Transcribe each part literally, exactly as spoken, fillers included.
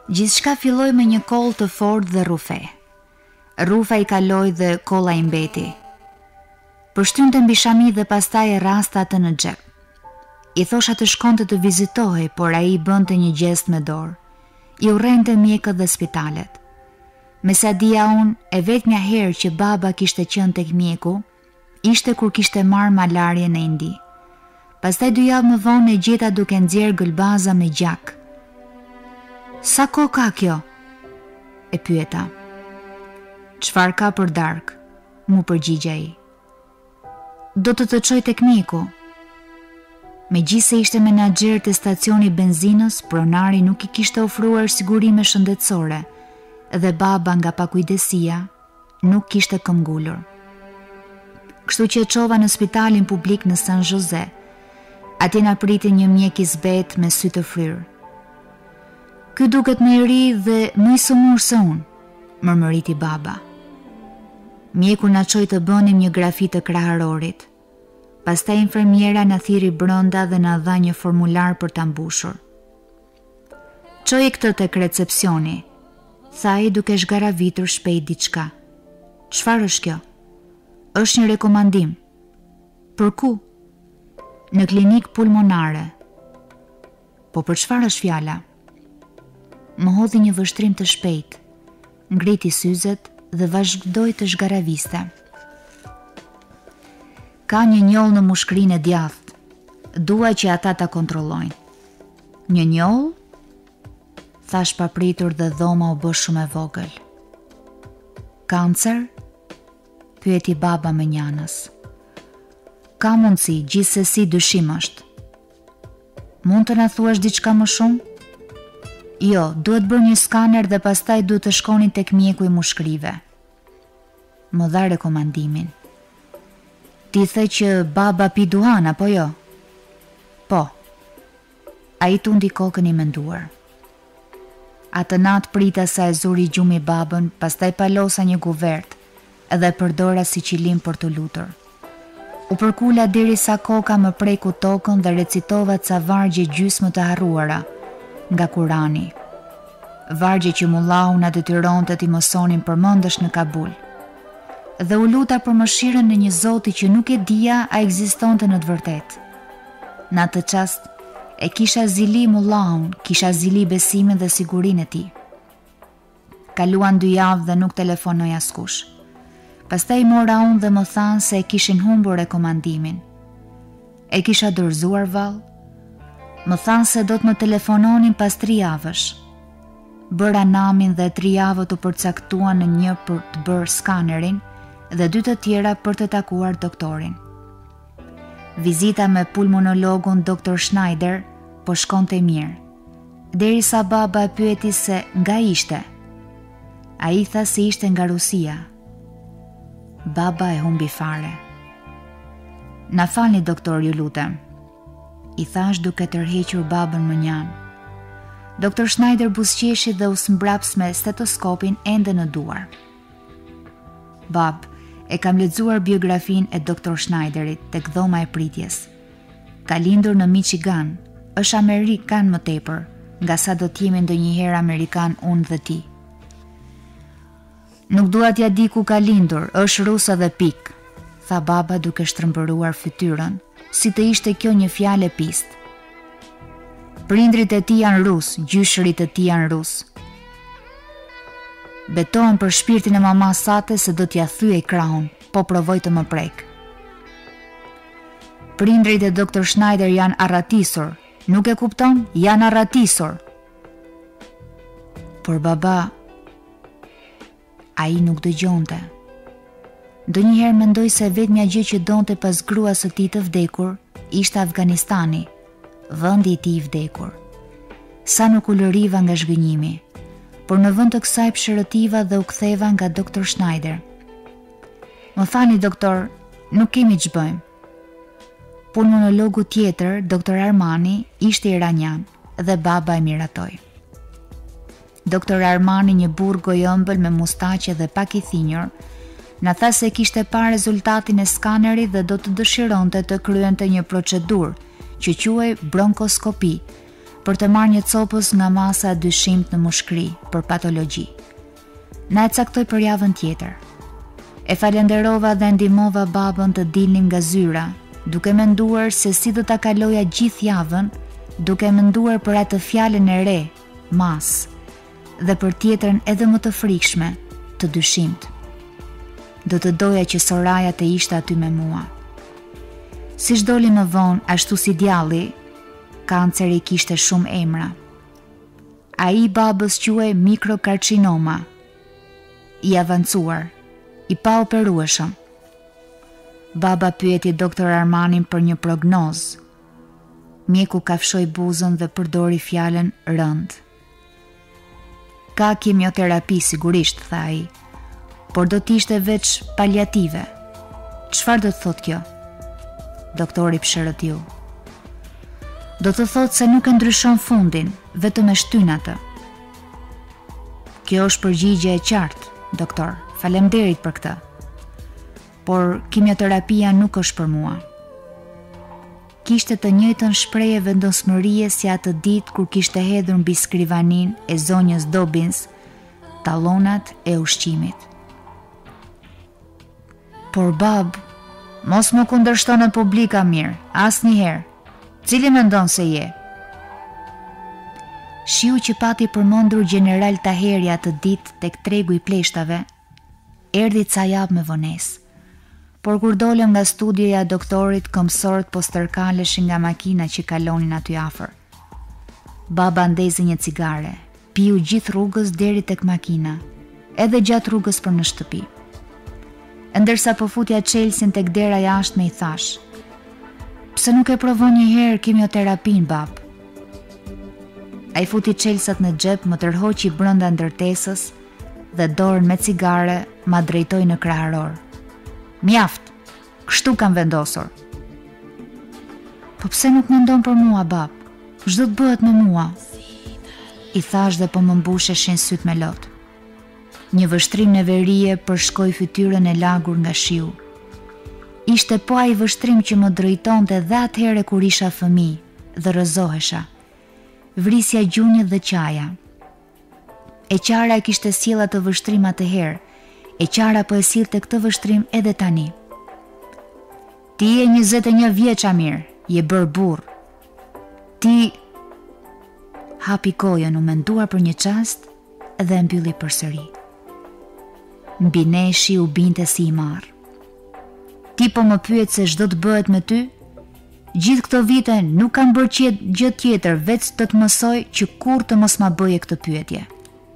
Gjithçka filloi me një koll të fortë dhe rrufe. Rrufa i kaloi dhe kolla i mbeti. Përshtynte mbi shami dhe pastaj e rasta atë në xhep. I thosha të shkonte të vizitohej, por ai i bënte një gjest me dorë. I urrente mjekët dhe spitalet. Me sa dija unë, e vetmja herë që baba kishte qenë tek mjeku, ishte kur kishte marrë malarie në Indi. Pastaj dy javë më vonë e gjeta duke nxjerrë gëlbaza me gjak. Sa kohë ka kjo? E pyeta. Çfarë ka për dark? Mu përgjigja ai. Do të të çoj tek mjeku. Megjithse ishte menaxher të stacioni benzinës, pronari nuk i kishte ofruar sigurime shëndetësore dhe baba nga pakujdesia nuk kishte këmbgulur. Kështu që e çova në spitalin publik në San Jose. Atje na priti një mjek i zbet me sy të fryrë. Ky duket më i ri dhe më i sëmurë se unë, mërmëriti baba. Mjeku na çoi të bënim një grafi të kraharorit. Pastaj infermiera na thiri brenda dhe na dha një formular për ta mbushur. Çoi këtë tek recepcioni, tha ai duke zgaravitur shpejt diçka. Çfarë është kjo? Është një rekomandim. Për ku? Në klinik pulmonare. Po për çfarë është fjala? Më hodhi një vështrim të shpejt, ngriti syzet dhe vazhdoi të zgaraviste. Ka një njoll në mushkrinë e djathtë. Dua që ata ta kontrollojnë. Një njoll? Thash papritur dhe dhoma u bë shumë e vogël. Kancer? Pyeti baba me njanës. Ka mundësi, gjithsesi dyshim është. Mund të na thuash diçka më shumë? Jo, duhet bërë një skaner dhe pastaj duhet të shkonin tek mjeku i mushkrive. Më dha rekomandimin. Ti the që baba pi duhan, apo jo? Po. Ai tundi kokën i menduar. Atë natë prita sa e zuri gjumi babën, pastaj palosa një kuvert edhe përdora si qilim për të lutur. U përkula deri sa koka më preku tokën dhe recitova ca vargje gjysmë të harruara nga Kurani. Vargje që mullahu na detyronte t'i mësonin përmendesh në Kabul. Dhe u luta për mëshirën në një Zoti që nuk e dija a ekzistonte në të vërtetë. Në atë çast e kisha zili mullahun, kisha zili besimin dhe sigurinë e tij. Kaluan dy javë dhe nuk telefonoi askush. Pastaj mora unë dhe më thanë se e kishin humbur rekomandimin. E kisha dorëzuar vallë. Më thanë se do të më telefononin pas tri javësh. Bëra namin dhe tri javët u përcaktuan në një për të bërë skanerin dhe dy të tjera për të takuar doktorin. Vizita me pulmonologun doktor Schneider po shkonte mirë. Derisa baba e pyeti se nga ishte. Ai tha se ishte nga Rusia. Baba e humbi fare. Na falni doktor, ju lutem. I thash duke tërhequr babën më njanë. Doktor Schneider buzëqeshi dhe u smbraps me stetoskopin ende në duar. Bab, e kam lexuar biografin e doktor Schneiderit tek dhoma e pritjes. Ka lindur në Michigan, është Amerikan më tepër, nga sa do t'jemi ndonjëherë Amerikan unë dhe ti. Nuk dua t'ja di ku ka lindur, është rusa dhe pik, tha baba duke shtrëmbëruar fytyrën, si të ishte kjo një fjalë e pistë. Prindrit e tij janë rus, gjyshërit e tij janë rus. Betohem për shpirtin e mamas sate se do t'ja thyej krahun, po provoj të më prek. Prindrit e doktor Schneider janë arratisur, nuk e kupton? Janë arratisur. Por baba, ai nuk dëgjonte. Ndonjëherë mendoj se vetmja gjë që donte pas gruas së tij të vdekur ishte Afganistani, vendi i tij i vdekur. Sa nuk u lëriva nga zhgënjimi, por në vend të kësaj pshërëtiva dhe u ktheva nga doktor Schneider. Më thani doktor, nuk kemi ç'bëjmë bëjmë. Pulmonologu tjetër, doktor Armani, ishte iranian dhe baba e miratoi. Doktor Armani, një burr gojëmbël me mustaqe dhe pak i thinjur, na tha se kishte parë rezultatin e skanerit dhe do të dëshironte të kryente një procedurë që quhej bronkoskopi, për të marrë një copës nga masa e dyshimt në mushkri për patologji. Na e caktoi për javën tjetër. E falenderova dhe ndihmova babën të dilnim nga zyra, duke menduar se si do ta kaloja gjithë javën, duke menduar për atë fjalën e re, mas, dhe për tjetrën edhe më të frikshme, të dyshimt. Do të doja që Soraja të ishte aty me mua. Si doli më vonë, ashtu si djalli, kanceri kishte shumë emra. Ai babës quhej mikrokarcinoma, i avancuar, i pa operueshëm. Baba pyeti doktor Armanin për një prognozë. Mjeku kafshoi buzën dhe përdori fjalën rënd. Ka kimioterapi sigurisht, tha ai, por do t'ishte veç paliative. Çfarë do të thotë kjo? Doktori pshërëtiu. Do të thotë se nuk e ndryshon fundin, vetëm e shtyn atë. Kjo është përgjigje e qartë, doktor. Faleminderit për këtë. Por kimioterapia nuk është për mua. Kishte të njëjtën shprehje vendosmërie si atë ditë kur kishte hedhur mbi skrivanin e zonjës Dobbins tallonat e ushqimit. Por bab, mos më kundërshto në publika mirë, asnjëherë. Cili mendon se je? Shiu që pati përmendur General Taheri atë ditë tek tregu i pleshtave, erdhi ca javë me vonesë. Por kur dolëm nga studioja e doktorit, komsorët po stërkaleshin nga makina që kalonin aty afër. Baba ndezi një cigare, piu gjithë rrugës deri tek makina, edhe gjatë rrugës për në shtëpi. Ndërsa po futja Chelsin tek dera jashtme i thash: "Pse nuk e provon një herë kimioterapin, bab?" Ai futi Chelsat në xhep, më tërhoqi brenda ndërtesës dhe dorën me cigare ma drejtoi në kraharor. Mjaft, kështu kam vendosur. Po pse nuk mendon për mua, bab? Ç'do të bëhet me mua? I thash dhe po më mbusheshin syt me lot. Një vështrim neverie përshkoi fytyrën e lagur nga shiu. Ishte po ai vështrim që më drejtonte dhe atëherë kur isha fëmijë dhe rrëzohesha. Vrisja gjunjët dhe qaja. E qara e kishte sjell atë vështrim atëherë. E qara po e sillte këtë vështrim edhe tani. Ti je njëzet e një vjeç, Amir, je bër burr. Ti hapi kojën, u mendua për një çast dhe e mbylli përsëri. Mbi neshi u binte si i marr. Ti po më pyet se ç'do të bëhet me ty? Gjithë këto vite nuk kam bërë gjë tjetër veç të të mësoj që kur të mos ma bëje këtë pyetje.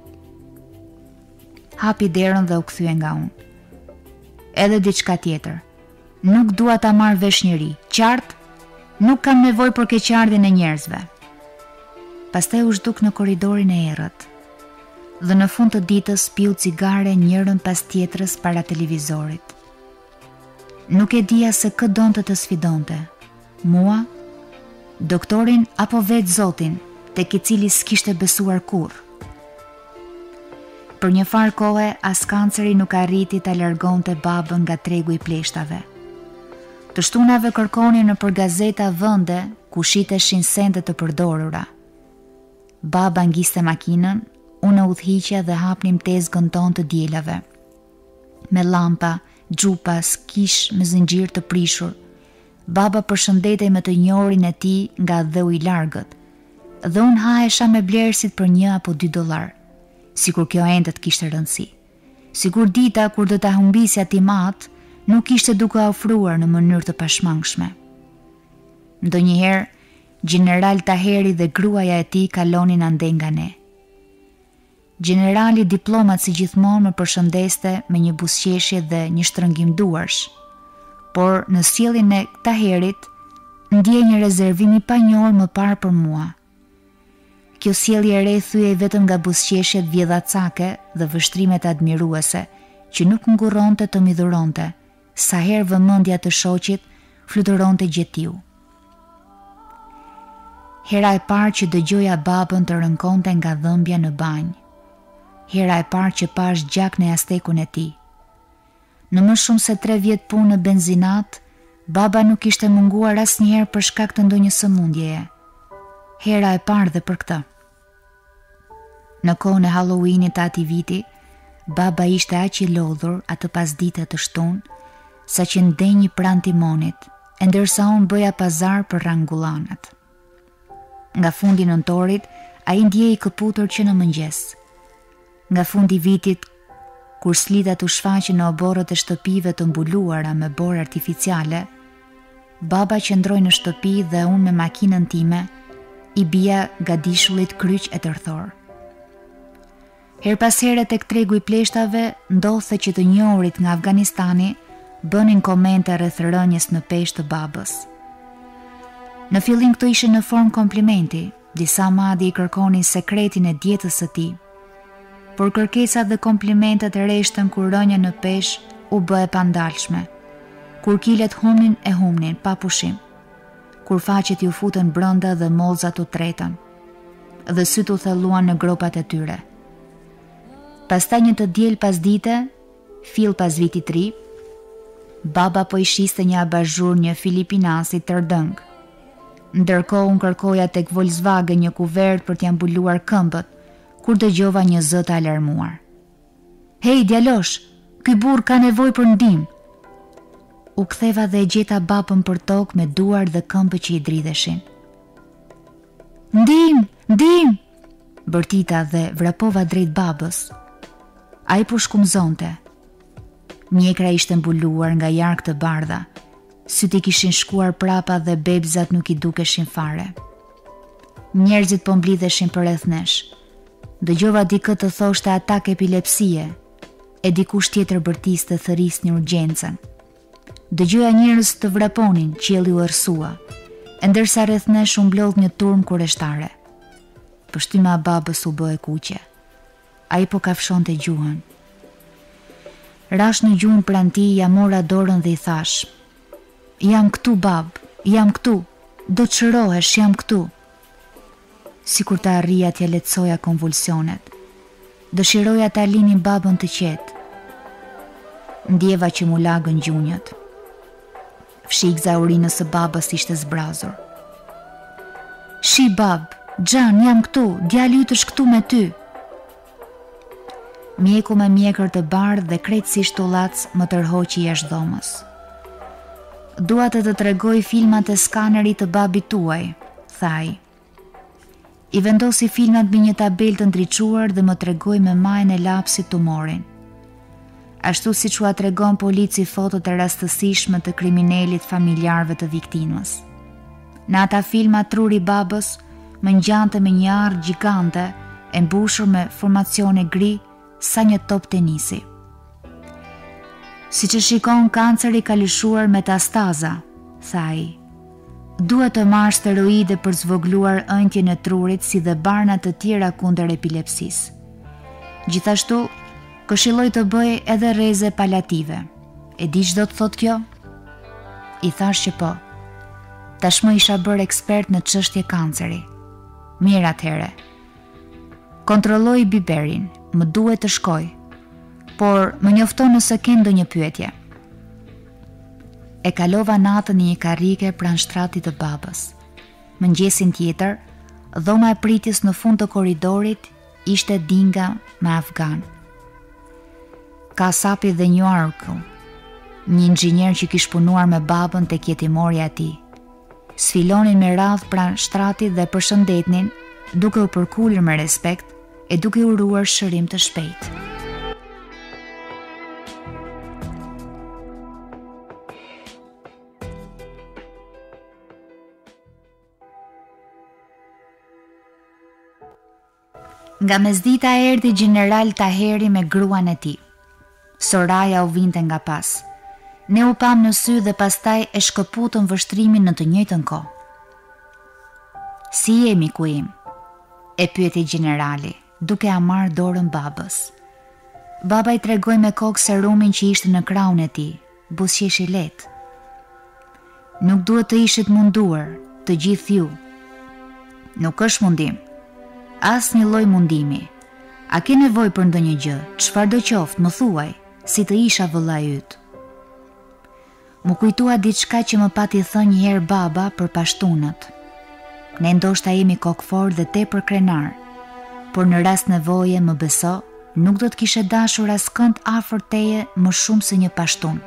Hapi derën dhe u kthye nga unë. Edhe diçka tjetër. Nuk dua ta marr vesh njëri. Qartë, nuk kam nevojë për keqardhjen e njerëzve. Pastaj u zhduk në korridorin e errët. Dhe në fund të ditës piu cigare njërën pas tjetrës para televizorit. Nuk e dija se kë donte të sfidonte. Mua, doktorin apo vetë Zotin, tek i cili s'kishte besuar kurrë. Për një farë kohe, as kanceri nuk arriti ta largonte babën nga tregu i pleshtave. Të shtunave kërkonin në për gazeta vende ku shiteshin sende të përdorura. Baba ngiste makinën, unë udhhiqja dhe hapnim tezgën tonë të dielave. Me lampa, xhupas, kish me zinxhir të prishur. Baba përshëndetej me të njohurin e tij nga dheu i largët. Dhe unë hahesha me blerësit për një apo dy dollar. Sikur kjo ende të kishte rëndësi. Sikur dita kur do ta humbisja ti mat, nuk ishte duke ofruar në mënyrë të pashmangshme. Ndonjëherë, General Taheri dhe gruaja e tij kalonin ande nga ne. Generali diplomat si gjithmonë më përshëndeste me një buzëqeshje dhe një shtrëngim duarsh, por në sjelljen e Taherit ndjej një rezervim i panjohur më parë për mua. Kjo sjellje e re thyej vetëm nga buzëqeshjet vjedhacake dhe vështrimet admiruese, që nuk ngurronte të mi dhuronte, sa herë vëmendja të shoqit fluturonte gjetiu. Hera e parë që dëgjoja babën të rënkonte nga dhëmbja në banjë. Hera e parë që pash gjak në jastekun e tij. Në më shumë se tre vjet punë në benzinat, baba nuk ishte munguar asnjëherë për shkak të ndonjë sëmundjeje. hera e parë dhe për këtë. Në kohën e Halloweenit të atij viti, baba ishte aq i lodhur atë pasdite të shtunë, sa që ndenjë pranë timonit, e ndërsa unë bëja pazar për rangullanat. Nga fundi nëntorit, ai ndjej i këputur që në mëngjes. Nga fundi i vitit, kur slitat u shfaqën në oborrët e shtëpive të mbuluara me borë artificiale, baba qëndroi në shtëpi dhe unë me makinën time i bija gadishullit kryq e tërthor. Her pas here tek tregu i pleshtave ndodhte që të njohurit nga Afganistani bënin komente rreth rënjes në peshë të babës. Në fillim këto ishin në formë komplimenti, disa madje i kërkonin sekretin e dietës së tij. Por kërkesat dhe komplimentet e reshtën kur rënja në peshë u bë e pandalshme, kur kilet humnin e humnin pa pushim, kur faqet ju futën brenda dhe mollzat u tretën, dhe syt u thelluan në gropat e tyre. Pastaj një të diel pas dite, fill pas vitit të ri, baba po i shiste një abazhur një filipinasi tërdëng. Ndërkohë unë kërkoja tek Volkswagen një kuvert për t'ja mbuluar këmbët, kur dëgjova një zë të alarmuar. Hej, djalosh, ky burr ka nevojë për ndihmë. U ktheva dhe e gjeta babën për tokë me duar dhe këmbë që i dridheshin. Ndihmë, ndihmë, bërtita dhe vrapova drejt babës. Ai po shkumzonte. Mjekra ishte mbuluar nga jark të bardha, syt i kishin shkuar prapa dhe bebzat nuk i dukeshin fare. Njerëzit po mblidheshin përreth nesh. Dëgjova dikë të thoshte atak epilepsie, e dikush tjetër bërtiste thërisni urgjencën. Dëgjoja njerëz të vraponin, qielli u errësua, e ndërsa rreth nesh u mblodh një turm kurreshtare. Pështyma e babës u bë e kuqe. Ai po kafshonte gjuhën. Rash në gjuhën pranë tij, ja mora dorën dhe i thash: "Jam këtu, bab, jam këtu. Do të shërohesh, jam këtu." Sikur të arrija t'ja lehtësoja konvulsionet. Dëshiroja ta linin babën të qetë. Ndjeva që mu lagën gjunjët. Fshikza e urinës së babës ishte zbrazur. "Shi bab, Xhan, jam këtu, djali yt është këtu me ty." Mjeku me mjekër të bardhë dhe krejtësisht ullac më tërhoqi jashtë dhomës. "Dua të të tregoj filmat e skanerit të babit tuaj," tha ai. I vendosi filmat mbi një tabel të ndriçuar dhe më tregoi me majën e lapsit tumorin. Ashtu siç ua tregon polici fotot e rastësishme të kriminalit familjarëve të viktimës. Në ata filma truri i babës më ngjante me një arë gjigante e mbushur me formacione gri sa një top tenisi. "Si që shikon, kanceri ka lëshuar metastaza," tha ai. "Duhet të marrë steroide për zvogluar ëndjen e trurit si dhe barna të tjera kundër epilepsisë. Gjithashtu, këshilloj të bëj edhe rreze palative. E di ç'do të thotë kjo?" I thash që po. Tashmë isha bërë ekspert në çështje kanceri. "Mirë atëhere. Kontrolloj biberin, më duhet të shkoj, por më njofton nëse ke ndonjë pyetje." E kalova natën në një karrike pranë shtratit të babës. Mëngjesin tjetër, dhoma e pritjes në fund të korridorit ishte dinga me afgan. Kasapi dhe një arkull, një inxhinier që kish punuar me babën tek jetimorja e tij. Sfilonin me radh pranë shtratit dhe përshëndetnin, duke u përkulur me respekt e duke uruar shërim të shpejtë. Nga mesdita erdhi General Taheri me gruan e tij. Soraja u vinte nga pas. Ne u pam në sy dhe pastaj e shkëputëm vështrimin në të njëjtën kohë. "Si jemi ku im?" e pyeti generali, duke a marrë dorën babës. Baba i tregoi me kokë serumin që ishte në krahun e tij, buzëqeshi lehtë. "Nuk duhet të ishit munduar, të gjithë ju." "Nuk është mundim. As një lloj mundimi. A ke nevojë për ndonjë gjë? Çfarë do qoftë, më thuaj, si të isha vëllai yt." Mu kujtua diçka që më pati thënë një herë baba për pashtunët. ne ndoshta jemi kokfor dhe tepër krenar, por në rast nevoje më beso, nuk do të kishe dashur askënd afër teje më shumë se një pashtun.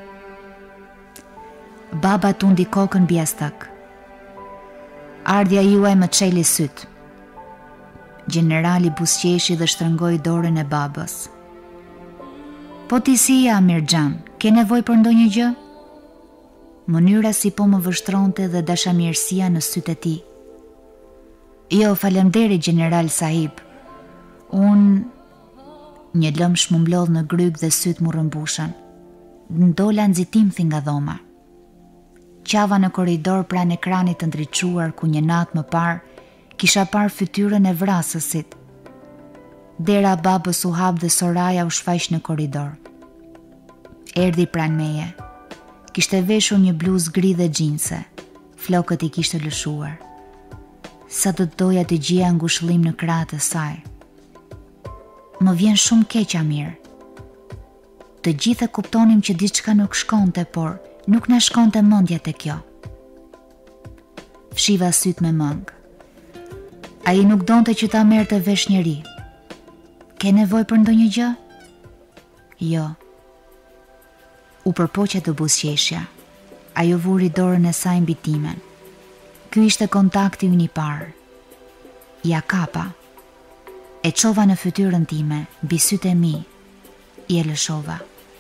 Baba tundi kokën mbi astak. Ardhja juaj më çeli syt. Generali buzëqeshi dhe shtrëngoi dorën e babës. Po ti si ja, Mirxhan, ke nevojë për ndonjë gjë? Mënyra si po më vështronte dhe dashamirësia në sytë e tij. Jo, faleminderit general sahib. Un një lëmsh më mblodh në gryk dhe syt mu rrëmbushën. Ndola nxitimthi nga dhoma. Qava në korridor pranë ekranit të ndriçuar ku një natë më parë kisha parë fytyrën e vrasësit. Dera babës u hap dhe Soraja u shfaq në korridor. Erdhi pranë meje. Kishte veshur një bluzë gri dhe xhinse. Flokët i kishte lëshuar. Sa do të doja të gjija ngushëllim në krahët e saj. Më vjen shumë keq, Amir. Të gjithë e kuptonim që diçka nuk shkonte, por nuk na shkonte mendja te kjo. Fshiva syt me mëng. Ai nuk donte që ta merrte vesh njëri. Ke nevojë për ndonjë gjë? Jo. U përpoqja të buzëqeshja. Ajo vuri dorën e saj mbi timen. Ky ishte kontakti ynë i parë. Ja kapa. E çova në fytyrën time, mbi sytë e mi. I e lëshova.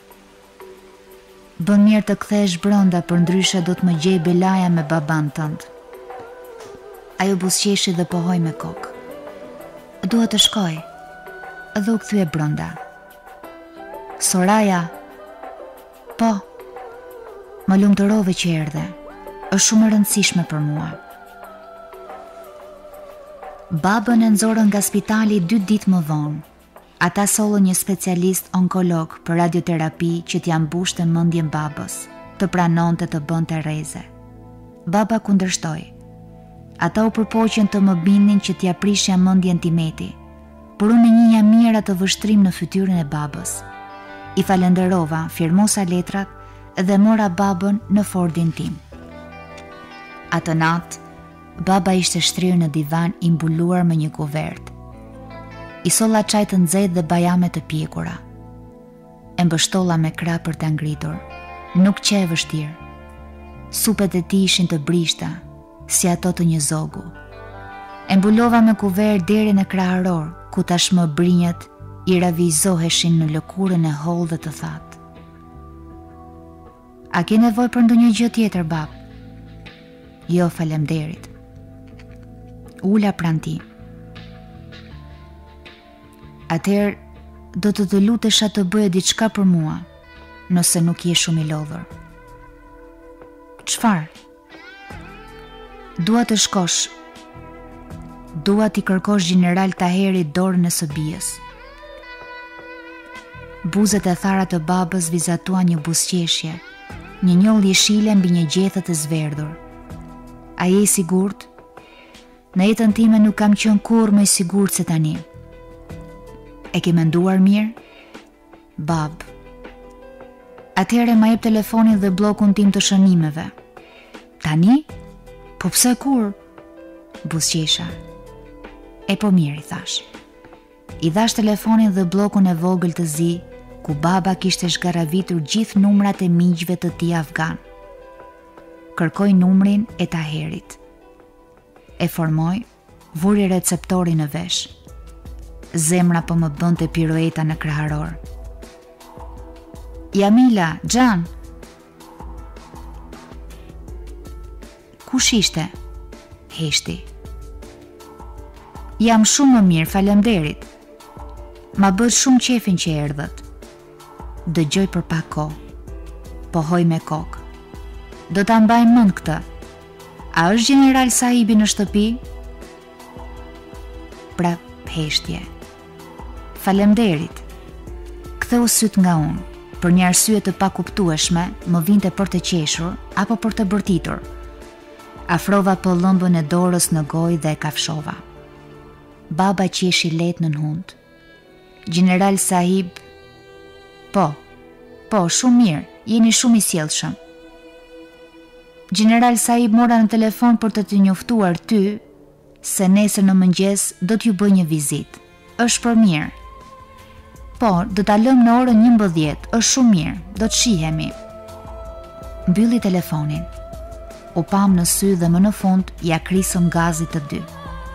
Bën mirë të kthehesh brenda, për ndryshe do të më gjej belaja me baban tënd. Ajo buzëqeshi dhe pohoi me kokë. Dua të shkoj. Dhe u kthye brenda. Soraja. Po. Më lumturove që erdhe. Është shumë e rëndësishme për mua. Babën e nxorën nga spitali dy ditë më vonë. Ata sollën një specialist onkolog për radioterapi që t'ja mbushte mendjen babës, të pranonte të bënte rreze. Baba kundërshtoi. Ata u përpoqën të më bindin që t'ja prishja mendjen Timeti, por unë njihja mirë atë vështrim në fytyrën e babës. I falenderova, firmosa letrat dhe mora babën në Fordin tim. Atë natë, baba ishte shtrirë në divan i mbuluar me një kuvert. I solla çaj të nxehtë dhe bajame të pjekura. E mbështolla me krah për ta ngritur. Nuk që e vështirë. Supet e tij ishin të brishta, si ato të një zogu. E mbulova me kuvert deri në kraharor, ku tashmë brinjët i ravizoheshin në lëkurën e hollë dhe të thatë. A ke nevojë për ndonjë gjë tjetër, bab? Jo, faleminderit. Ula pranë ti. Atëherë, do të të lutesha të bëje diçka për mua, nëse nuk je shumë i lodhur. Çfarë? Dua të shkosh. Dua t'i kërkosh general Taherit dorën e së bijës. Buzët e thara të babës vizatuan një buzëqeshje, një njoll jeshile mbi një gjethe të zverdhur. A je i sigurt? Në jetën time nuk kam qenë kurrë më i sigurt se tani. E ke menduar mirë? Bab. Atëherë ma jep telefonin dhe bllokun tim të shënimeve. Tani? Po pse kur? Buzëqesha. E po mirë, i thash. I dhash telefonin dhe bllokun e vogël të zi, ku baba kishte zhgaravitur gjithë numrat e miqve të tij afgan. Kërkoj numrin e Taherit. E formoj, vuri receptorin në vesh. Zemra po më bënte pirueta në kraharor. Jamila, Xhan. Kush ishte? Heshti. Jam shumë më mirë, faleminderit. Ma bët shumë qefin që erdhët. Dëgjoj për pak kohë. Pohoj me kokë. Do ta mbaj mend këtë. A është general Sahibi në shtëpi? Pra, heshtje. Faleminderit. Ktheu syt nga unë. Për një arsye të pakuptueshme, më vinte për të qeshur apo për të bërtitur. Afrova pëllëmbën e dorës në gojë dhe e kafshova. Baba qeshi lehtë në hund. General Sahib, po, po, shumë mirë, jeni shumë i sjellshëm. General Sahib mora në telefon për të të njoftuar ty se nesër në mëngjes do t'ju bëj një vizit. Është për mirë. Po, do ta lëm në orën njëmbëdhjetë, është shumë mirë, do të shihemi. Mbylli telefonin. U pam në sy dhe më në fund ja krisëm gazit të dy.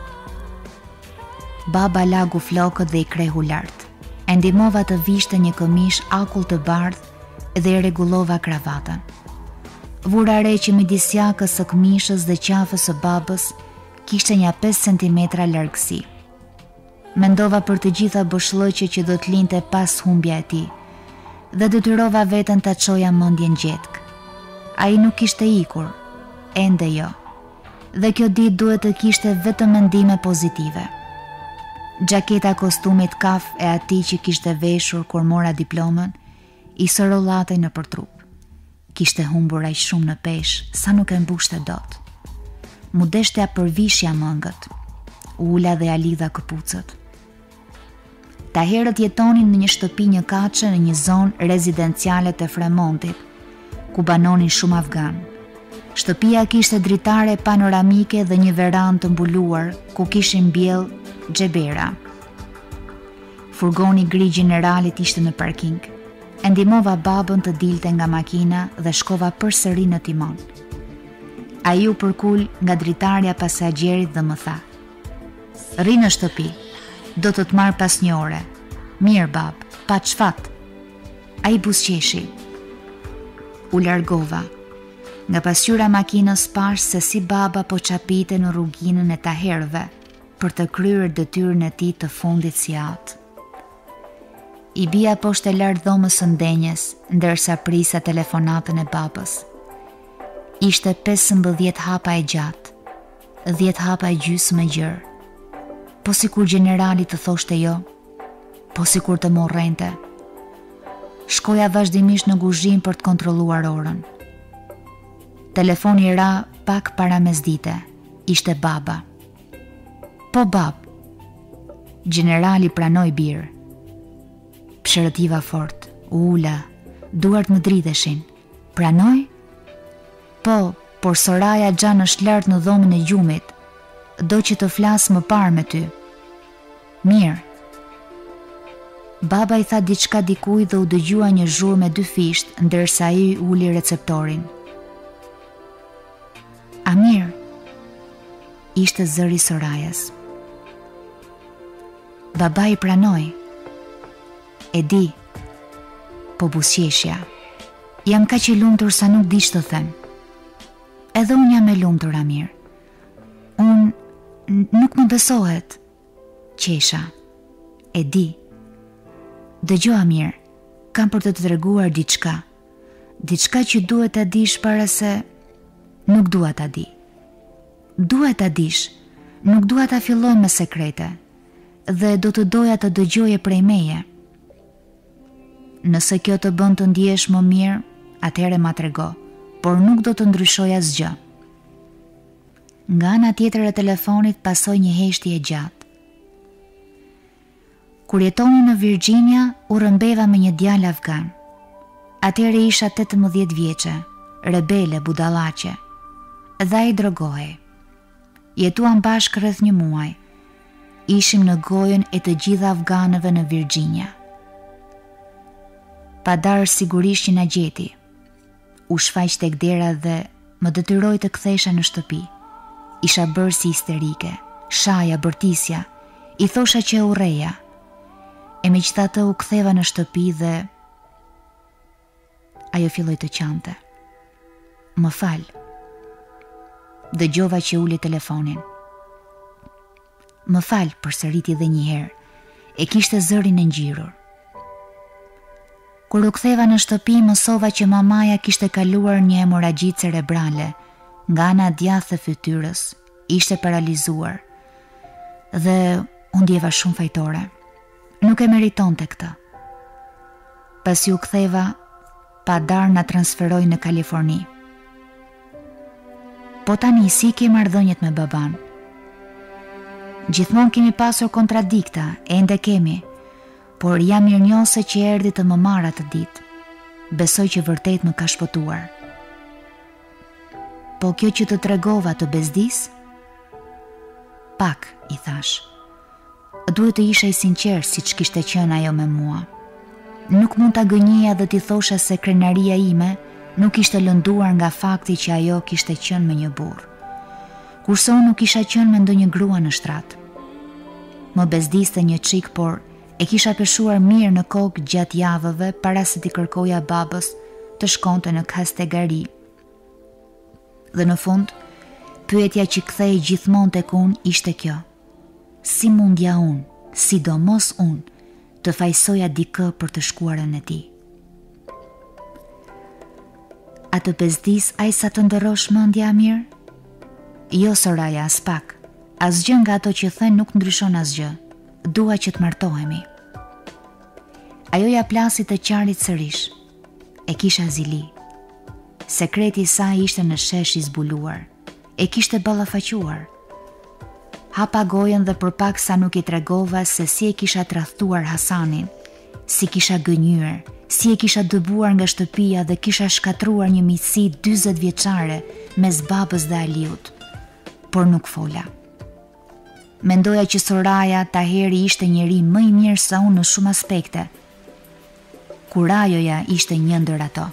Baba lagu flokët dhe i krehu lartë. E ndihmova të vishte një këmish akull të bardhë dhe i rregullova kravatën. Vura re që midis jakës së këmishës dhe qafës së babës kishte një pesë centimetra largësi. Mendova për të gjitha boshllëqe që do të linte pas humbja e tij dhe detyrova veten ta çoja mendjen gjetk. Ai nuk kishte ikur, ende jo. Dhe kjo ditë duhet të kishte vetëm mendime pozitive. Gjaketa kostumit kaf e atij që kishte veshur kur mora diplomën i sërollatej nëpër trup. Kishte humbur aq shumë në peshë sa nuk e mbushte dot. Mu deshtja përvishja mëngët. Ula dhe ja lidha këpucët. Ta herët jetonin në një shtëpi një kaçe në një zonë rezidenciale të Fremontit, ku banonin shumë afgan. Shtëpia kishte dritare panoramike dhe një verandë të mbuluar, ku kishin mbjell xhebera. Furgoni gri generalit ishte në parking. E ndihmova babën të dilte nga makina dhe shkova përsëri në timon. Ai u përkul nga dritarja pasagjerit dhe më tha: "Rri në shtëpi, do të të marr pas një ore." "Mirë bab, pa çfat." Ai buzëqeshi. U largova. Nga pasqyra makinës pash se si baba po çapite në rruginën e Taherëve për të kryer detyrën e tij të fundit si atë. I bia poshtë e lart dhomës së ndenjes, ndërsa prisa telefonatën e babës. Ishte pesëmbëdhjetë hapa e gjatë, dhjetë hapa e gjysmë e gjerë. Po sikur generali të thoshte jo, po sikur të morrente. Shkoja vazhdimisht në kuzhinë për të kontrolluar orën. Telefoni ra pak para mesdite. Ishte baba. "Po bab." Generali pranoi birë. Pshërëtiva fort, ula, duart më dridheshin. "Pranoi?" "Po, por Soraja Xhan është lart në dhomën e gjumit. Do që të flas më parë me ty." "Mirë." Baba i tha diçka dikujt dhe u dëgjua një zhurmë me dy fisht, ndërsa ai uli receptorin. "Amir." Ishte zëri Sorajas. "Baba i pranoi." "E di." "Po buzëqeshja. Jam kaq i lumtur sa nuk di ç'të them." "Edhe unë jam e lumtur, Amir. Unë nuk më besohet." Qesha. "E di." "Dëgjoj Amir, kam për të të treguar diçka. Diçka që duhet ta dish para se..." "Nuk dua ta di." "Duhet ta dish, nuk dua ta filloj me sekrete, dhe do të doja të dëgjoje prej meje. Nëse kjo të bën të ndihesh më mirë, atëherë ma trego, por nuk do të ndryshoj asgjë." Nga ana tjetër e telefonit pasoi një heshtje e gjatë. "Kur jetoni në Virginia, u rëmbeva me një djalë afgan. Atëherë isha tetëmbëdhjetë vjeçe, rebele, budallaqe. Dhe ai drogohej. Jetuam bashkë rreth një muaj. Ishim në gojën e të gjitha afganëve në Virginia. Pa darë sigurisht që na gjeti. U shfaq tek dera dhe më detyroi të kthesha në shtëpi. Isha bërë si histerike, shaja, bërtisja, i thosha që e urreja. E megjithatë u ktheva në shtëpi dhe ajo filloi të qante. "Më fal." Dëgjova që uli telefonin. "Më fal", përsëriti edhe një herë. E kishte zërin e ngjirur. Kur u ktheva në shtëpi, mësova që mamaja kishte kaluar një hemoragji cerebrale nga ana djathtë e fytyrës. Ishte paralizuar. Dhe u ndjeva shumë fajtore. Nuk e meritonte këtë. Pasi u ktheva, pa darë na transferoi në Kaliforni. Po tani si ke marrëdhëniet me baban? Gjithmonë kemi pasur kontradikta, ende kemi, por jam mirënjohëse që erdhi të më marrë atë ditë. Besoj që vërtet më ka shpëtuar. Po kjo që të tregova të bezdis? Pak, i thash. Duhet të isha i sinqer si që kishte qenë ajo me mua. Nuk mund të gënjeja dhe t'i thosha se krenaria ime nuk ishte lënduar nga fakti që ajo kishte qenë me një burr. Kurse unë nuk isha qenë me ndonjë grua në shtrat. Më bezdiste një çik, por e kisha peshuar mirë në kokë gjatë javëve para se t'i kërkoja babës të shkonte në kastegari. Dhe në fund, pyetja që kthej gjithmonë tek unë ishte kjo: si mundja unë, sidomos unë, të fajsoja dikë për të shkuarën e tij? A të bezdis ai sa të ndërrosh mendja mirë? Jo, Soraya, as pak. Asgjë nga ato që thën nuk ndryshon asgjë. Dua që të martohemi. Ajo ja plasi të qarit sërish. E kisha zili. Sekreti i saj ishte në shesh i zbuluar. E kishte ballafaquar. Hapa gojen dhe për pak sa nuk i tregova se si e kisha tradhtuar Hasanin, si kisha gënyer, si e kisha dëbuar nga shtëpia dhe kisha shkatruar një miqësi dyzet vjeçare mes babës dhe Aliut. Por nuk fola. Mendoja që Soraya Taheri ishte njeri më i mirë se unë në shumë aspekte. Kurajoja ishte një ndër ato.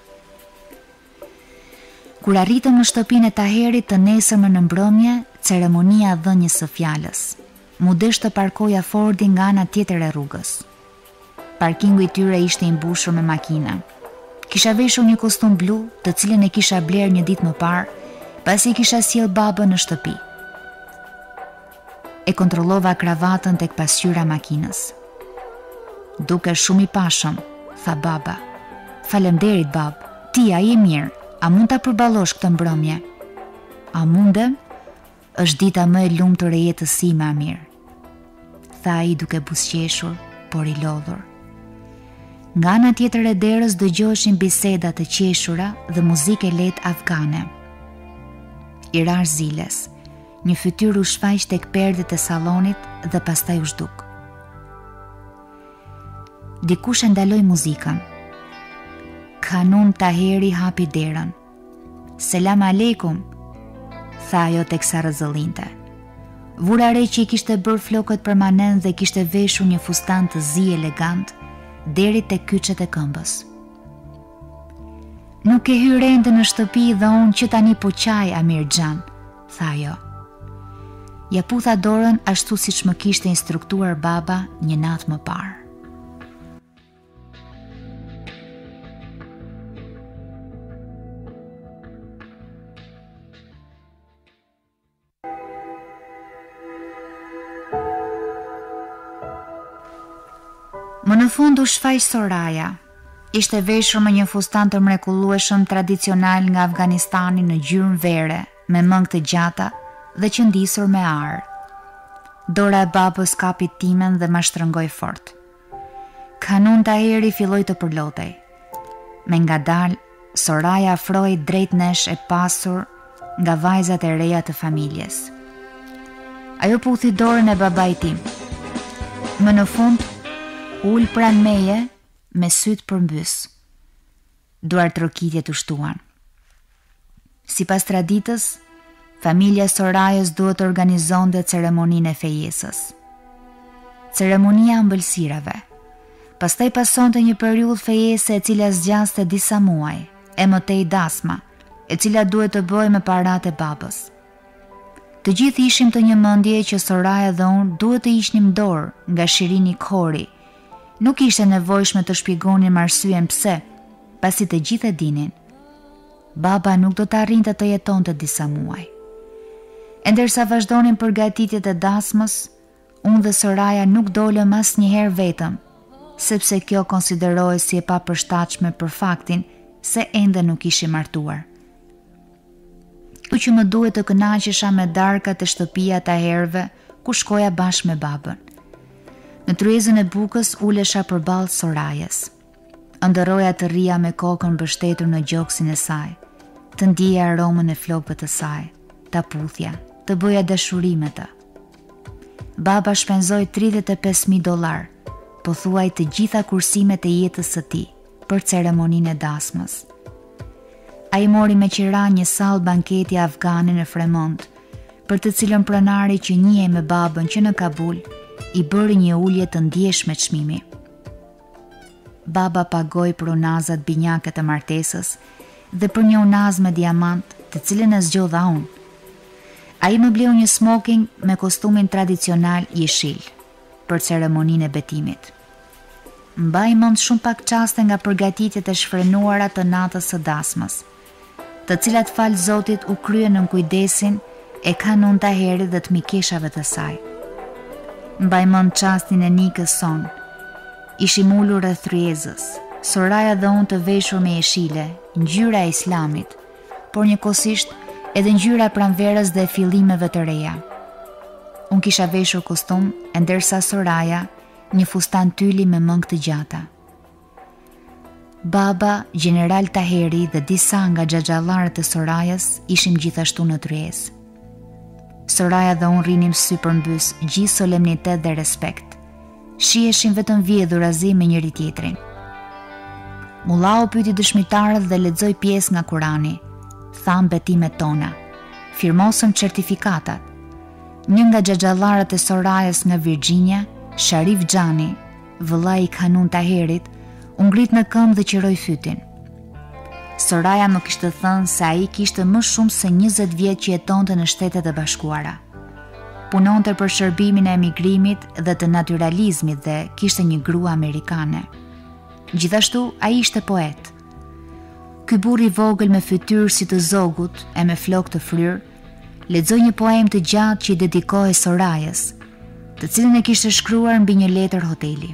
Kur arritëm në shtëpinë e Taherit të nesërmë në mbrëmje, ceremonia dhënies së fjalës. Mu desh të parkoja Fordin nga ana tjetër e rrugës. Parkingu i tyre ishte i mbushur me makina. Kisha veshur një kostum blu, të cilën e kisha bler një ditë më parë, pasi kisha sjell babën në shtëpi. E kontrollova kravatën tek pasqyra makinës. Duke shumë i pashëm, tha baba. Faleminderit bab, ti a je mirë, a mund ta përballosh këtë mbrëmje? A mundem? Është dita më e lumtur e jetës sime, Amir, tha ai duke buzëqeshur, por i lodhur. Nga ana tjetër e derës dëgjoheshin biseda të qeshura dhe muzikë lehtë afgane. Irar Ziles, një fytyrë u shfaq tek perdet e sallonit dhe pastaj u zhduk. Dikush e ndaloi muzikën. Kanun Taheri hapi derën. Selam aleikum, tha ajo teksa rrezëllinte. Vura re që i kishte bërë flokët permanent dhe kishte veshur një fustan të zi elegant deri tek kyçet e këmbës. Nuk e hyr ende në shtëpi dhe unë që tani po qaj, Amir Xhan, tha ajo. Ja putha dorën ashtu siç më kishte instruktuar baba një natë më parë. Më në fund u shfaq Soraya. Ishte veshur me një fustan të mrekullueshëm tradicional nga Afganistani në gjyrmë vere, me mëngë të gjata dhe qëndisur me arë. Dora e babës kapi timen dhe ma shtrëngoi fort. Kanun Taheri filloi të përlotej. Me ngadalë, Soraya afroi drejt nesh e pasur nga vajzat e reja të familjes. Ajo puthi dorën e babait tim. Më në fund, ul pranë meje me sytë përmbys. Duart trokitjet u shtuan. Sipas traditës, familja e Sorayës duhet të organizonte ceremoninë e fejesës. Ceremonia e ëmbëlsirave. Pastaj pasonte një periudhë fejese e cila zgjaste disa muaj, e mëtej dasma, e cila duhet të bëhej me paratë e babës. Të gjithë ishim të një mendje që Soraya dhe unë duhet të ishnim dorë nga Shirini Khori. Nuk ishte nevojshme të shpjegonin arsyen pse, pasi të gjithë e dinin. Baba nuk do të arrinte të jetonte disa muaj. E ndërsa vazhdonin përgatitjet e dasmës, unë dhe Soraya nuk dolëm asnjëherë vetëm, sepse kjo konsiderohej si e papërshtatshme për faktin se ende nuk ishim martuar. Kështu që më duhet të kënaqesha me darkat e shtëpia të herëve ku shkoja bashkë me babën. Në tryezën e bukës ulesha përballë Sorayës. Ëndërroja të rria me kokën mbështetur në gjoksin e saj, të ndjeja aromën e flokëve të saj, ta puthja, të bëja dashuri me të. Baba shpenzoi tridhjetë e pesë mijë dollar, pothuaj të gjitha kursimet e jetës së tij për ceremoninë e dasmës. Ai mori me qira një sallë banketi afgane në Fremont për të cilën pronari që njihej me babën që në Kabul i bëri një ulje të ndjeshme çmimi. Baba pagoi për unazat binjake të martesës dhe për një unazë me diamant, të cilën e zgjodha unë. Ai më bleu një smoking me kostumin tradicional jeshil për ceremoninë e betimit. Mbaj mend shumë pak çaste nga përgatitjet e shfrenuara të natës së dasmës, të cilat fal Zotit u kryen në kujdesin e Kanun Taherit dhe të mikeshave të saj. Mbaj mend çastin e nikës son. Ishim ulur rreth tryezës, Soraja dhe unë të veshur me jeshile, ngjyra e Islamit, por njëkohësisht edhe ngjyra e pranverës dhe fillimeve të reja. Unë kisha veshur kostum, e ndërsa Soraja një fustan tyli me mëngë të gjata. Baba, General Taheri dhe disa nga xhaxhallarët e Sorajës ishim gjithashtu në tryezë. Soraja dhe unë rinim sy përmbys, gjithë solemnitet dhe respekt. Shiheshim vetëm vjedhurazi me njëri tjetrin. Mullau pyeti dëshmitarët dhe lexoi pjesë nga Kurani. Tham betimet tona. Firmosëm certifikatat. Një nga xhaxhallarët e Sorajës nga Virginia, Sharif Xhani, vëllai i Kanun Taherit, u ngrit në këmbë dhe qiroi fytin. Soraja më kishte thënë se ai kishte më shumë se njëzet vjet që jetonte në Shtetet e Bashkuara. Punonte për shërbimin e emigrimit dhe të naturalizmit dhe kishte një grua amerikane. Gjithashtu, ai ishte poet. Ky burr i vogël me fytyrë si të zogut e me flokë të fryrë, lexoi një poem të gjatë që i dedikohej Sorajës, të cilën e kishte shkruar mbi një letër hoteli.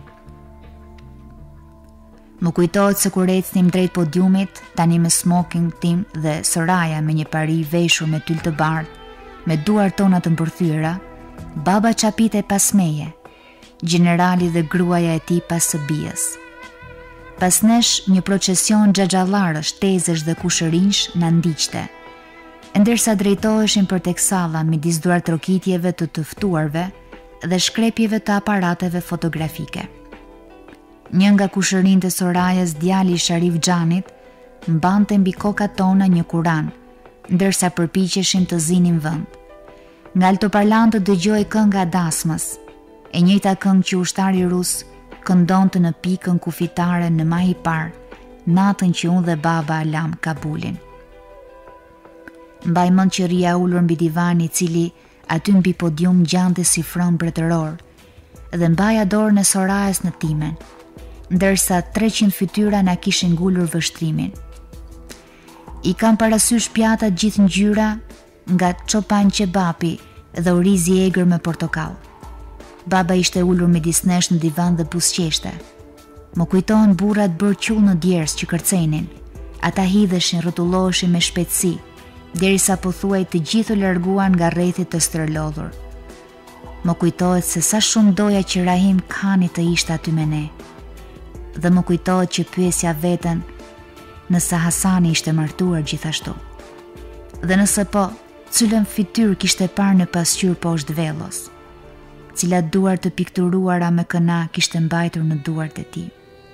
Më kujtohet se kur ecnim drejt podiumit, tani me smoking tim dhe Soraja me një pari veshur me tyl të bardhë, me duar tona të mbërthyera, baba çapitej pas meje, generali dhe gruaja e tij pas së bijës. Pas nesh një procesion xhaxhallarësh, tezësh dhe kushërinjsh na ndiqte. Ndërsa drejtoheshin për tek salla midis duar trokitjeve të të ftuarve dhe shkrepjeve të aparateve fotografike. Një nga kushërinjtë e Sorajës, djali i Sharif Xhanit, mbante mbi kokat tona një Kuran, ndërsa përpiqeshim të zinim vend. Nga altoparlantët dëgjoi kënga e dasmës, e njëjta këngë që ushtari rus këndonte në pikën kufitare në maj i parë, natën që unë dhe baba lam Kabulin. Mbaj mend që rria ulur mbi divan i cili aty mbi podium gjante si fron mbretëror, dhe mbaja dorën e Sorajës në timen, ndërsa treqind fytyra na kishin ngulur vështrimin. I kam parasysh pjatat gjithë ngjyra nga çopan qebapi dhe orizi i egër me portokall. Baba ishte ulur midis nesh në divan dhe buzëqeshte. Më kujtohen burrat bërë qull në djers që kërcenin. Ata hidheshin, rrotulloheshin me shpejtësi, derisa pothuaj të gjithë u larguan nga rrethit të stërlodhur. Më kujtohet se sa shumë doja që Rahim Khani të ishte aty me ne. Dhe më kujtohet që pyesja veten nëse Hasani ishte martuar gjithashtu. Dhe nëse po, cilën fytyrë kishte parë në pasqyrë poshtë vellos, cilat duar të pikturuara me këna kishte mbajtur në duart e tij.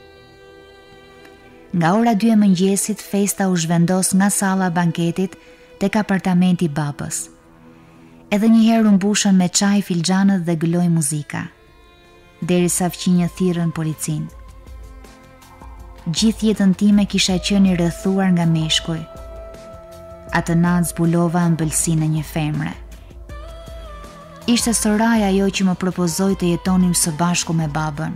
Nga ora dy e mëngjesit, festa u zhvendos nga salla e banketit tek apartamenti i babës. Edhe një herë u mbushën me çaj filxhanët dhe gëloi muzika, derisa fqinjë thirrën policin. Gjithë jetën time kisha qenë i rrethuar nga meshkuj. Atë natë zbulova ëmbëlsinë e një femre. Ishte Soraja ajo që më propozoi të jetonim së bashku me babën.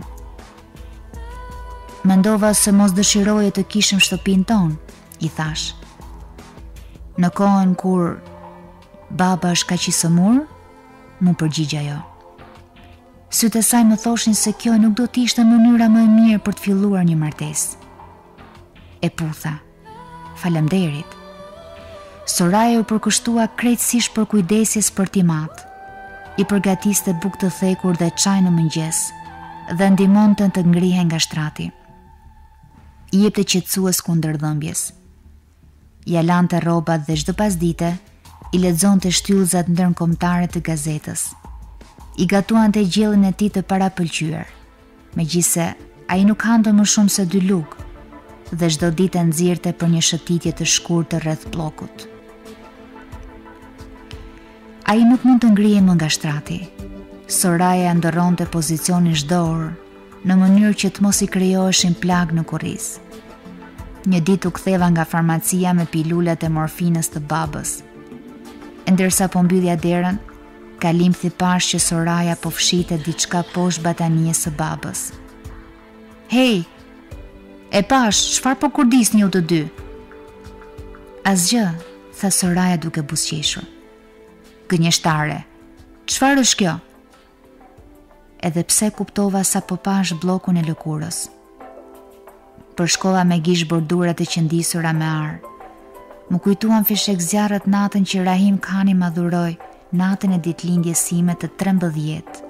Mendova se mos dëshiroje të kishim shtëpinë tonë, i thash. Në kohën kur baba është kaq i sëmur, mu përgjigj ajo. Sytë e saj më thoshin se kjo nuk do të ishte mënyra më e mirë për të filluar një martesë. E putha, faleminderit. Soraja u përkushtua krejtësisht për kujdesjes për timat, i përgatiste bukë të thekur dhe çaj në mëngjes, dhe ndihmonte të ngrihen nga shtrati. I jepte qetësues kundër dhëmbjes. Ja lante rrobat dhe çdo pasdite i lexonte shtyllzat ndërkombëtare të gazetës. I gatuante gjellën e tij të parapëlqyer, megjithse ai nuk hante më shumë se dy lugë dhe çdo ditë nxirrte për një shëtitje të shkurtër rreth pllokut. Ai nuk mund të ngrihej më nga shtrati. Soraja ndërronte pozicionin çdo orë, në mënyrë që të mos i krijoheshin plagë në kurriz. Një ditë u ktheva nga farmacia me pilulat e morfinës të babës. E ndërsa po mbyllja derën, kalimthi pash që Soraja po fshite diçka poshtë batanies së babës. Hej, e pash, çfarë po kurdisni ju të dy? Asgjë, tha Soraja duke buzëqeshur. Gënjeshtare, çfarë është kjo? Edhe pse kuptova sa po pash bllokun e lëkurës. Përshkova me gish bordurat e qëndisura me ar. Më kujtuan fishek zjarret natën që Rahim Khani ma dhuroi, natën e ditëlindjes sime të trembëdhjetë.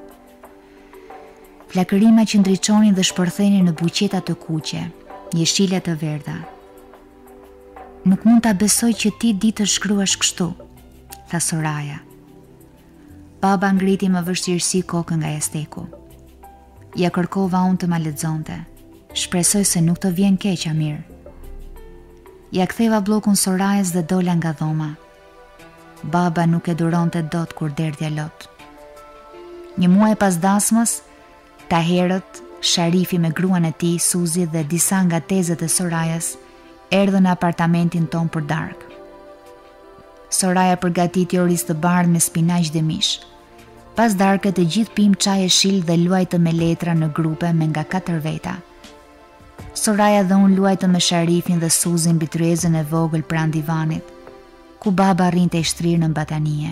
Flakërima që ndriçonin dhe shpërthenin në buqeta të kuqe, jeshile të verdha. Nuk mund ta besoj që ti di të shkruash kështu, tha Soraja. Baba ngriti më vështirësi kokën nga jasteku. Ja kërkova unë të ma lexonte. Shpresoj se nuk të vjen keq, Amir. Ja ktheva bllokun Sorajës dhe dola nga dhoma. Baba nuk e duronte dot kur derdhja lot. Një muaj pas dasmës, Taherët, Sharifi me gruan e tij, Suzi dhe disa nga tezët e Sorajës erdhën në apartamentin ton për darkë. Soraja përgatiti oriz të bardhë me spinaq dhe mish. Pas darkët të gjithë pim çaj e shill dhe luajtë me letra në grupe me nga katër veta. Soraja dhe unë luajtë me Sharifin dhe Suzin mbi tryezën e vogël pranë divanit, ku baba rrinte i shtrirë në batanie.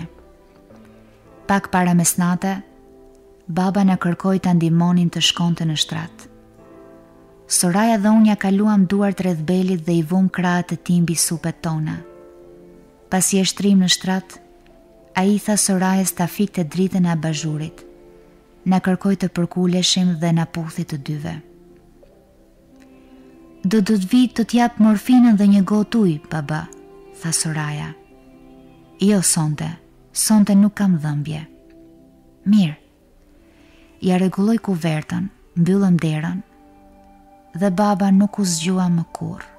Pak para mesnate, baba na kërkoi ta ndihmonin të shkonte në shtrat. Soraja dhe unë ja kaluam duart rreth belit dhe i vum krahët e tij mbi supet tona. Pasi e shtrim në shtrat, ai tha Sorajës ta fikte dritën e abazhurit. Na kërkoi të përkuleshim dhe na puthi të dyve. Do do të vi të t'jap morfinën dhe një gotë ujë, baba, tha Soraja. Jo sonte, sonte nuk kam dhëmbje. Mirë. Ja rregulloi kuvertën, mbyllëm derën dhe baba nuk u zgjua më kurrë.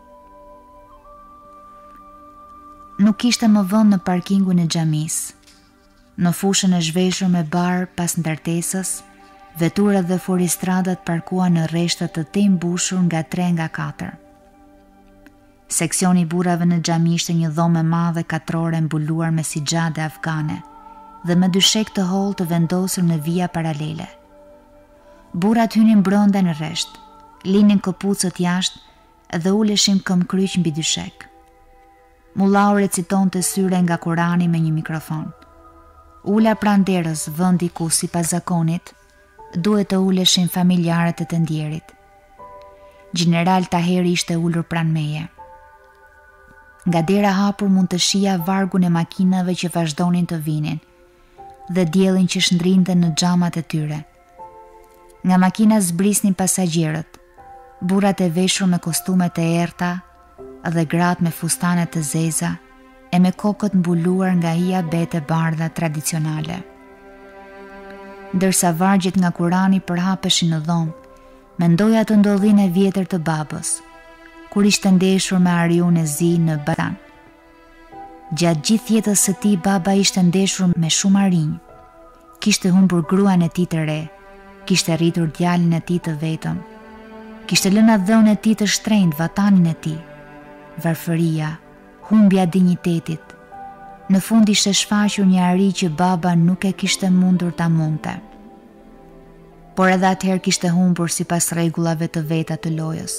Nuk ishte më vënd në parkingun e xhamisë. Në fushën e zhveshur me bar pas ndartesës, veturat dhe furistradat parkuan në rreshta të të mbushur nga tre nga katër. Seksioni burrave në xhami ishte një dhomë e madhe katrore mbuluar me sixhade afgane dhe me dyshek të hollë të vendosur në vija paralele. Burrat hynin brenda në rresht, linin këpucët jashtë dhe uleshin këmbkryq mbi dyshek. Mullau recitonte syre nga Kurani me një mikrofon. Ula pranë derës, vendi ku sipas zakonit duhet të uleshin familjarët e të ndjerit. Gjeneral Taheri ishte ulur pranë meje. Nga dera hapur mund të shija vargun e makinave që vazhdonin të vinin dhe diellin që shndrinte në xhamat e tyre. Nga makina zbrisnin pasagjerët, burrat e veshur me kostumet e errta dhe gratë me fustane të zeza e me kokët mbuluar nga hija bete bardha tradicionale. Ndërsa vargjet nga Kurani përhapeshin në dhomë, mendoja të ndodhin e vjetër të babës, kur ishte ndeshur me Ariun e zi në Batan. Gjatë gjithë jetës së tij baba ishte ndeshur me shumë arinj. Kishte humbur gruan e tij të re, kishte rritur djalin e tij të vetëm, kishte lënë dhëun e tij të shtrenjtë, vatanin e tij. Varfëria, humbja e dinjitetit. Në fund ishte shfaqur një ari që baba nuk e kishte mundur ta mundte. Por edhe atëherë kishte humbur sipas rregullave të veta të lojës.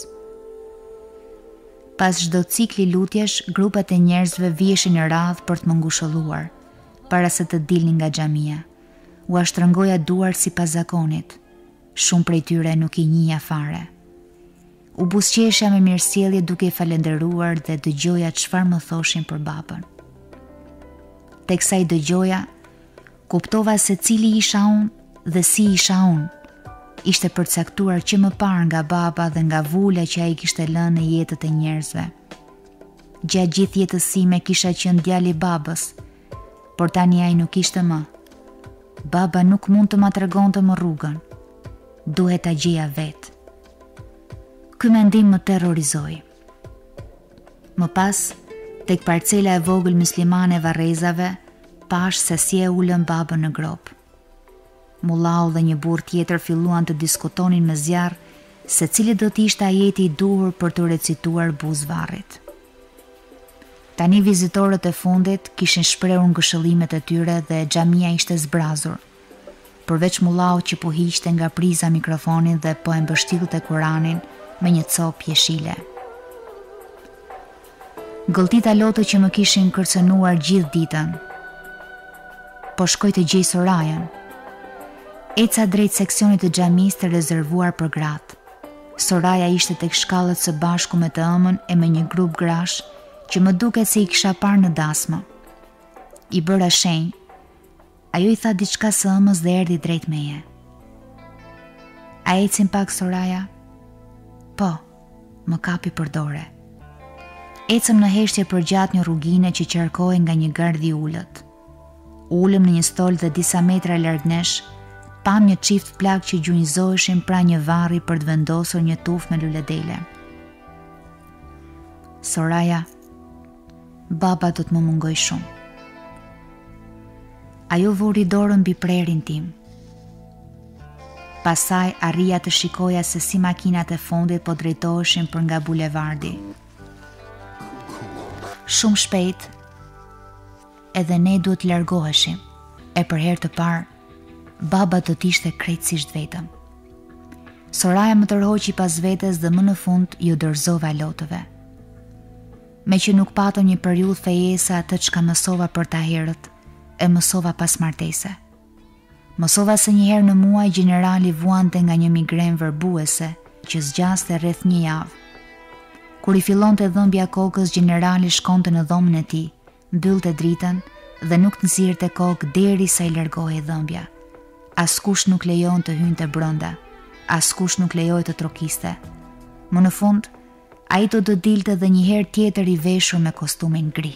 Pas çdo cikli lutjesh, grupet e njerëzve viheshin në radhë për të më ngushëlluar, para se të dilnin nga xhamia. U ashtrëngoja duart sipas zakonit. Shumë prej tyre nuk i njihja fare. U buzëqeshja me mirësjellje duke i falendëruar dhe dëgjoja çfarë më thoshin për babën. Teksa i dëgjoja, kuptova se cili isha unë dhe si isha unë. Ishte përcaktuar që më parë nga baba dhe nga vula që ai kishte lënë në jetët e njerëzve. Gjatë gjithë jetës sime kisha qenë djali i babës, por tani ai nuk ishte më. Baba nuk mund të ma tregonte më rrugën. Duhet ta gjeja vetë. Ky mendim më terrorizoi. Më pas, tek parcela e vogël muslimane e varrezave, pash se si e ulën babën në grop. Mullau dhe një burr tjetër filluan të diskutonin me zjarr se cili do t'ishte ajeti i duhur për të recituar buzvarrit. Tani vizitorët e fundit kishin shprehur ngëshëllimet e tyre dhe xhamia ishte zbrazur, përveç mullau që po hiqte nga priza mikrofonin dhe po e mbështillte Kur'anin me një copë jeshile. Gëlltita lotë që më kishin kërcënuar gjithë ditën. Po shkoj të gjej Sorajen. Eca drejt seksionit të xhamis të rezervuar për gratë. Soraja ishte tek shkallët së bashku me të ëmën e me një grup grash që më duket se i kisha parë në dasmë. I bëra shenjë. Ajo i tha diçka së ëmës dhe erdhi drejt meje. A ecim pak, Soraja? Po, më kapi për dore. Ecëm në heshtje përgjat një rrugine që qarkohej nga një gardh i ulët. Ulëm në një stol dhe disa metra larg nesh, pam një çift plak që gjunjëzoheshin pra një varri për të vendosur një tufë me luledele. Soraja, baba do të më mungoj shumë. Ajo vuri dorën mbi prerin tim. Pasaj arrija të shikoja se si makinat e fundit po drejtoheshin për nga bulevardi. Shumë shpejt, edhe ne duhet të largoheshim, e për herë të parë, baba do t'ishte krejtësisht vetëm. Soraja më tërhoqi pas vetes dhe më në fund ju dorëzova lotëve. Me që nuk patëm një periudhë fejese atë çka mësova për ta herët, e mësova pas martese. Mësova se njëherë në muaj generali vuante nga një migren vërbuese që zgjaste rreth një javë. Kur i fillonte dhëmbja kokës, generali shkonte në dhomën e tij, mbyllte dritën dhe nuk nxirrte kokë derisa i largohej dhëmbja. Askush nuk lejon të hynte brenda, askush nuk lejoi të trokiste. Më në fund, ai do të dilte dhe një herë tjetër i veshur me kostumin gri.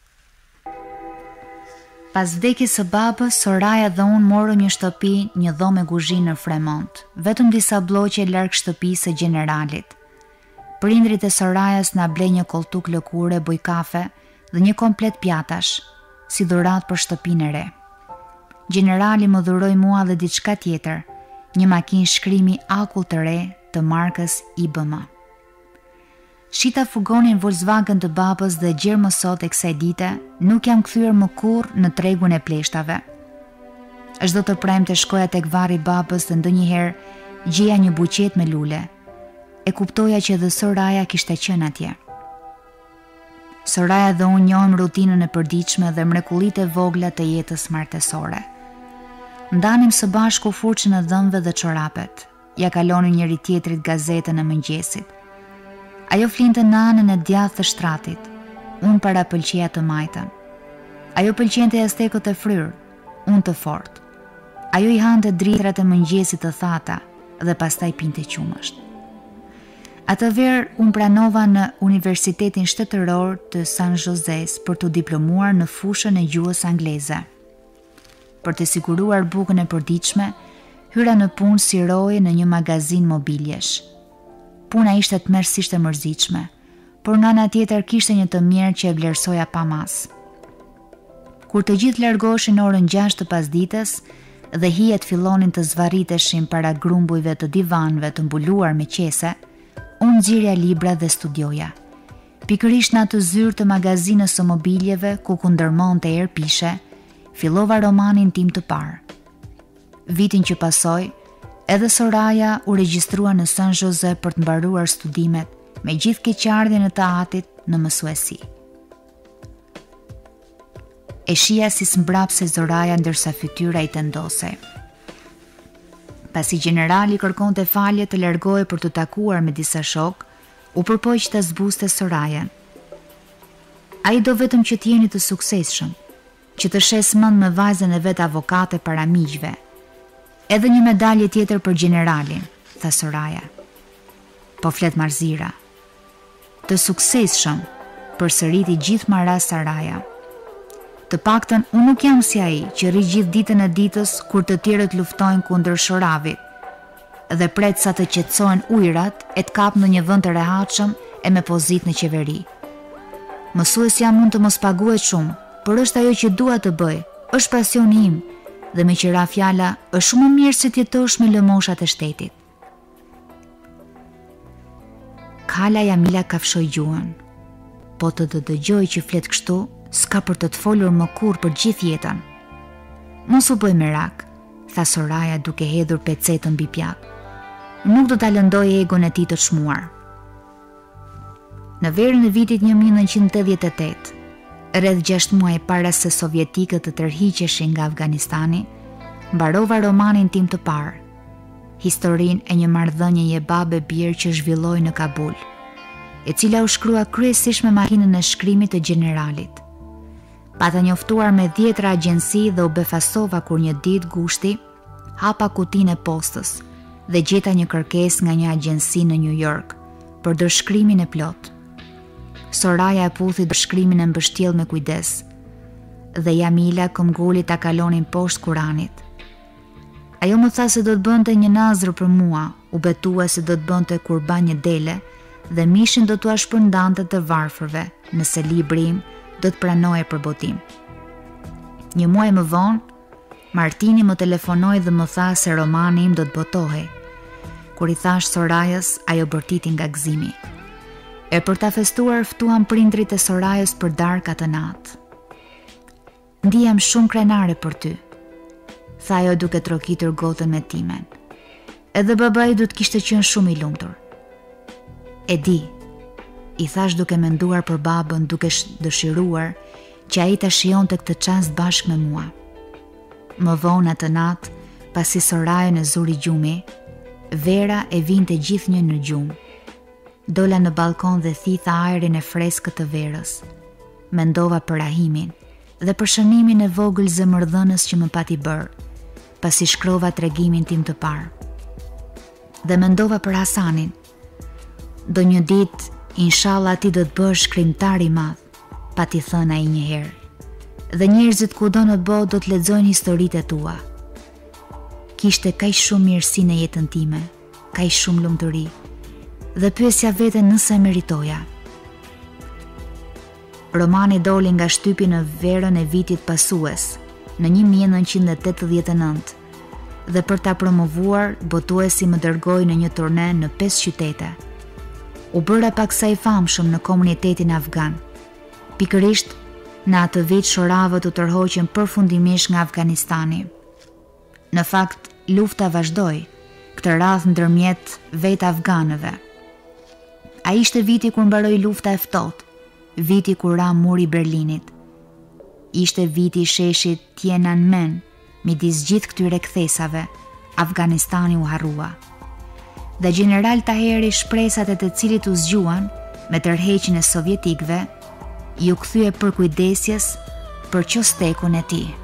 Pas vdekjes së babës, Soraja dhe unë morëm një shtëpi, një dhomë kuzhinë në Fremont, vetëm disa bloqe larg shtëpisë së generalit. Prindrit e Sorajas na blej një koltuk lëkure, boj kafe dhe një komplet pjatash, si dhuratë për shtëpinë e re. Generali më dhuroi mua dhe diçka tjetër, një makinë shkrimi akull të re të markës I B M. Shita furgonin Volkswagen të babës dhe gjerë më sot e kësaj dite, nuk jam kthyer më kurrë në tregun e pleshtave. Çdo të premte shkoja tek varri I babës dhe ndonjëherë gjeja një buqet me lule. E kuptoja që edhe Soraja kishte qenë atje. Soraja dhe unë njohim rutinën e përditshme dhe mrekullitë e vogla të jetës martesore. Ndanim së bashku furçën e dhëmbëve dhe çorapet. Ja kalonin njëri tjetrit gazetën e mëngjesit. Ajo flinte në anën e djathtë të shtratit. Unë para pëlqeja të majtën. Ajo pëlqente aztekët e fryrë, unë të fortë. Ajo i hante dritrat e mëngjesit të thata dhe pastaj pinte qumësht. Atë verë unë pranova në Universitetin Shtetëror të San Josés për të diplomuar në fushën e gjuhës angleze. Për të siguruar bukën e përditshme, hyra në punë si roje në një magazin mobiljesh. Puna ishte tmerrsisht e mërzitshme, por nga ana tjetër kishte një të mirë që e vlerësoja pa mas. Kur të gjithë largoheshin orën gjashtë të pasdites dhe hijet fillonin të zvarriteshin para grumbujve të divanëve të mbuluar me qese, unë nxirja libra dhe studioja. Pikërisht në atë zyrë të magazinës së mobiljeve ku kundërmonte erë pishe, fillova romanin tim të parë. Vitin që pasoi, edhe Soraja u regjistrua në San Jose për të mbaruar studimet me gjithë keqardhjen e të atit në mësuesi. E shija si s'mbrapse Soraja ndërsa fytyra i tendosej. Pasi generali kërkonte falje të largohej për të takuar me disa shok, u përpoq të zbuste Sorajen. Ai do vetëm që t'jeni të suksesshëm, që të shes mend me vajzën e vet avokate para miqve. Edhe një medalje tjetër për generalin, tha Soraja. Po flet Marzira. Të suksesshëm, përsëriti gjithë maras Saraja. Të paktën unë nuk jam si ai që rri gjithë ditën e ditës kur të tjerët luftojnë kundër shoravit dhe pret sa të qetësohen ujrat e të kap në një vend të rehatshëm e me pozitë në qeveri. Mësuesja mund të mos paguhet shumë, por është ajo që dua të bëj, është pasioni im dhe me qira fjala është shumë më mirë se të jetosh me lëmoshat e shtetit. Kala Jamila kafshoi gjuhën. Po të të dëgjoj që flet kështu, s'ka për të të folur më kur për gjithë jetën. Mos u bëj merak, tha Soraja duke hedhur pecetën mbi pjat. Nuk do ta lëndoj egon e tij të çmuar. Në verën e vitit një mijë nëntëqind e tetëdhjetë e tetë, rreth gjashtë muaj para se sovjetikët të tërhiqeshin nga Afganistani, mbarova romanin tim të parë, historinë e një marrëdhënieje babe birë që zhvilloi në Kabul, e cila u shkrua kryesisht me makinën e shkrimit të generalit. Pata njoftuar me dhjetra agjenci dhe u befasova kur një ditë gushti hapa kutinë e postës dhe gjeta një kërkesë nga një agjenci në New York për dërshkrimin e plot. Soraja e puthi dërshkrimin e mbështjell me kujdes dhe Jamila këmbguli ta kalonin poshtë Kuranit. Ajo më tha se do të bënte një nazër për mua, u betua se do të bënte kurban një dele dhe mishin do t'ua shpërndante të varfërve nëse libri im do të pranoje për botim. Një muaj më vonë, Martini më telefonoi dhe më tha se romani im do të botohej. Kur i thash Sorajës, ajo bërtiti nga gëzimi. E për ta festuar ftuam prindrit e Sorajës për darkë atë natë. Ndihem shumë krenare për ty, tha ajo duke trokitur gotën me timen. Edhe babai do të kishte qenë shumë i lumtur. E di, i thash duke menduar për babën, duke dëshiruar që ai ta shijonte këtë çast bashkë me mua. Më vonë atë natë, pasi Sorajën e zuri gjumi, vera e vinte gjithnjë në gjumë. Dola në balkon dhe thitha ajrin e freskët të verës. Mendova për Rahimin dhe për shënimin e vogël zemërdhënës që më pati bërë, pasi shkrova tregimin tim të parë. Dhe mendova për Hasanin. Do një ditë, inshallah ti do të bësh shkrimtar i madh, pati thënë ai një herë. Dhe njerëzit kudo në botë do të lexojnë historitë e tua. Kishte kaq shumë mirësi në jetën time, kaq shumë lumturi, dhe pyesja veten nëse e meritoja. Romani doli nga shtypi në verën e vitit pasues, në një mijë nëntëqind e tetëdhjetë e nëntë, dhe për ta promovuar, botuesi më dërgoi në një turne në pesë qytete. U bëra paksa i famshëm në komunitetin afgan. Pikërisht, në atë vit shoravët u tërhoqën përfundimisht nga Afganistani. Në fakt, lufta vazhdoi, këtë radhë ndërmjet vetë afganëve. Ai ishte viti kur mbaroi lufta e ftohtë, viti kur ra muri i Berlinit. Ishte viti i sheshit Tiananmen, midis gjithë këtyre kthesave, Afganistani u harrua. Dhe general Taheri shpresat e të cilit u zgjuan me tërheqjen e sovjetikëve, ju kthye përkujdesjes për qostekun e tij.